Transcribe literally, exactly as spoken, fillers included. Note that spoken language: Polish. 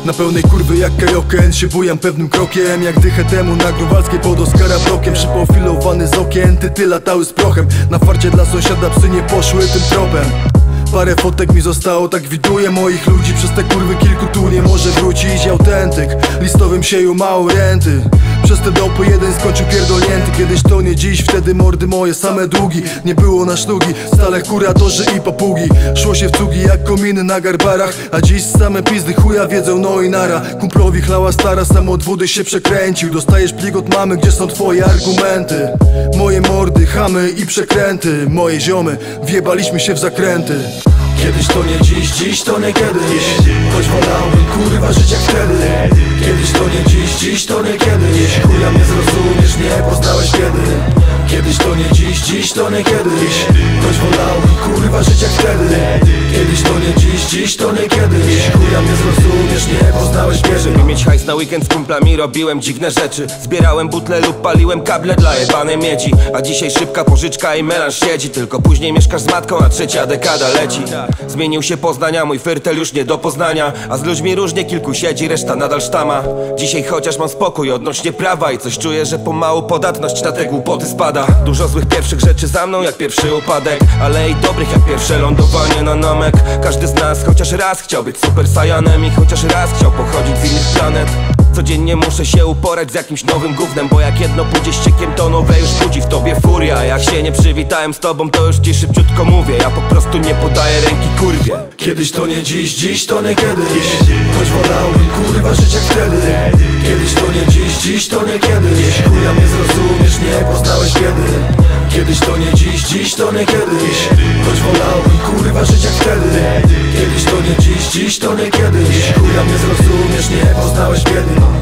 Na pełnej kurwy jak kajoken się bujam pewnym krokiem, jak dychę temu na Grunwaldzkiej pod Oskara blokiem. Przypofilowany z okien, tyty latały z prochem. Na farcie dla sąsiada psy nie poszły tym tropem. Parę fotek mi zostało, tak widuję moich ludzi. Przez te kurwy kilku tu nie może wrócić autentyk. Listowym sieju mało renty. Przez te dopy jeden skończył pierdolnięty. Kiedyś to nie dziś, wtedy mordy moje same długi. Nie było na szlugi, stale kuratorzy i papugi. Szło się w cugi jak kominy na garbarach. A dziś same pizdy chuja wiedzą, no i nara. Kumplowi chlała stara, sam od wody się przekręcił. Dostajesz plik od mamy, gdzie są twoje argumenty. Moje mordy, chamy i przekręty. Moje ziomy, wjebaliśmy się w zakręty. Kiedyś to nie dziś, dziś to nie kiedyś. Choć wolałbym kurwa żyć jak wtedy. Kiedyś to nie dziś, dziś to nie kiedyś. Chuja mnie zrozumiesz, nie poznałeś kiedy. Kiedyś to nie dziś, dziś to nie kiedyś. Choć wolałbym kurwa żyć jak wtedy. Kiedyś to nie dziś, dziś to nie kiedyś. Chuja mnie zrozumiesz, nie poznałeś kiedy. Żeby mieć hajs na weekend z kumplami robiłem dziwne rzeczy. Zbierałem butle lub paliłem kable dla jebanej miedzi. A dzisiaj szybka pożyczka i melanż siedzi. Tylko później mieszkasz z matką, a trzecia dekada leci. Zmienił się Poznania, mój fyrtel już nie do poznania. A z ludźmi różnie, kilku siedzi, reszta nadal sztama. Dzisiaj chociaż mam spokój odnośnie prawa i coś czuję, że pomału podatność na te głupoty spada. Dużo złych pierwszych rzeczy za mną jak pierwszy upadek, ale i dobrych jak pierwsze lądowanie na namek. Każdy z nas chociaż raz chciał być super saiyanem i chociaż raz chciał pochodzić z innych planet. Codziennie muszę się uporać z jakimś nowym gównem, bo jak jedno pójdzie ściekiem, to nowe już budzi w tobie furia. Jak się nie przywitałem z tobą, to już ci szybciutko mówię. Ja po prostu nie podaję ręki kurwie. Kiedyś to nie dziś, dziś to nie kiedyś. Choć wolałbym kurwa żyć jak wtedy. Kiedyś to nie dziś, dziś to nie kiedyś. Chuja mnie zrozumiesz, nie poznałeś kiedy. Kiedyś to nie dziś, dziś to nie kiedyś. Choć wolałbym kurwa żyć jak wtedy. Kiedyś to nie dziś, dziś to nie kiedyś. Chuja mnie zrozumiesz, nie poznałeś kiedy.